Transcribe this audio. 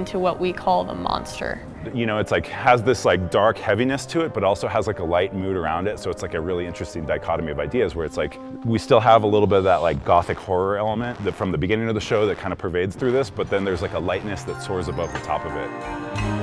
into what we call the monster. You know, it's like has this like dark heaviness to it, but also has like a light mood around it. So it's like a really interesting dichotomy of ideas where it's like we still have a little bit of that like gothic horror element that from the beginning of the show that kind of pervades through this, but then there's like a lightness that soars above the top of it.